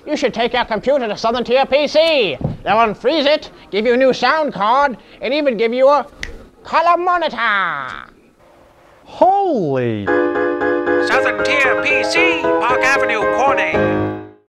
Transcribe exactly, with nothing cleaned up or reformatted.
You should take your computer to Southern Tier P C. They'll unfreeze it, give you a new sound card, and even give you a color monitor. Holy! Southern Tier P C, Park Avenue, Corning.